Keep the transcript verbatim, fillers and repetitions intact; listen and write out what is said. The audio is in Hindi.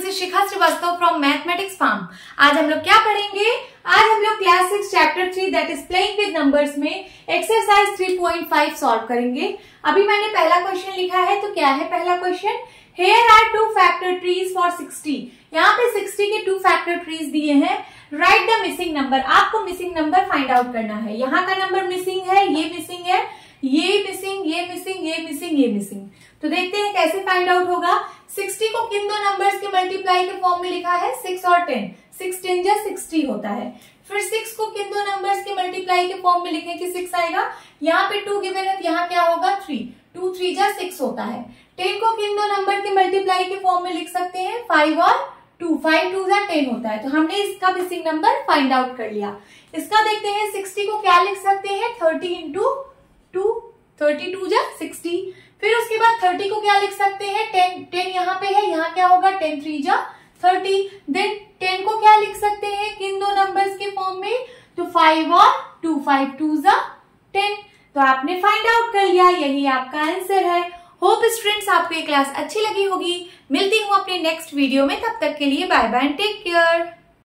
is Shikha Shrivastava from mathematics farm. आज हम लोग क्या पढ़ेंगे? आज हम लोग class six chapter three that is playing with numbers में exercise three point five solve करेंगे। अभी मैंने पहला क्वेश्चन लिखा है, तो क्या है पहला question? Here are two factor trees for sixty। यहाँ पे सिक्सटी के टू फैक्टर ट्रीज दिए हैं। Write the missing number. आपको मिसिंग नंबर फाइंड आउट करना है। यहाँ का नंबर मिसिंग है, ये मिसिंग है, ये मिसिंग, ये मिसिंग, ये मिसिंग, ये मिसिंग। तो देखते हैं कैसे फाइंड आउट होगा। सिक्सटी को किन दो नंबर्स के मल्टीप्लाई के फॉर्म में लिखा है? सिक्स और टेन। सिक्स टेन जा सिक्सटी होता है। फिर सिक्स को किन दो नंबर्स के मल्टीप्लाई के फॉर्म में लिखें कि सिक्स आएगा? यहाँ पे टू गिवन है, यहाँ क्या होगा? थ्री। टू थ्री जा सिक्स होता है। टेन को किन दो नंबर के मल्टीप्लाई के फॉर्म में लिख सकते हैं? फाइव और टू। फाइव टू जा टेन होता है। तो हमने इसका मिसिंग नंबर फाइंड आउट कर लिया। इसका देखते हैं, सिक्सटी को क्या लिख सकते हैं? Thirty into two. Thirty two जा सिक्सटी। फिर उसके बाद थर्टी को क्या लिख सकते हैं? टेन। टेन यहाँ पे है, यहाँ क्या होगा? टेन थ्री जा थर्टी। देन टेन को क्या लिख सकते हैं किन दो नंबर्स के फॉर्म में? तो फाइव और टू। फाइव टू जा टेन। तो आपने फाइंड आउट कर लिया, यही आपका आंसर है। होप स्टूडेंट्स आपको ये क्लास अच्छी लगी होगी। मिलती हूँ अपने नेक्स्ट वीडियो में, तब तक के लिए bye bye and take care.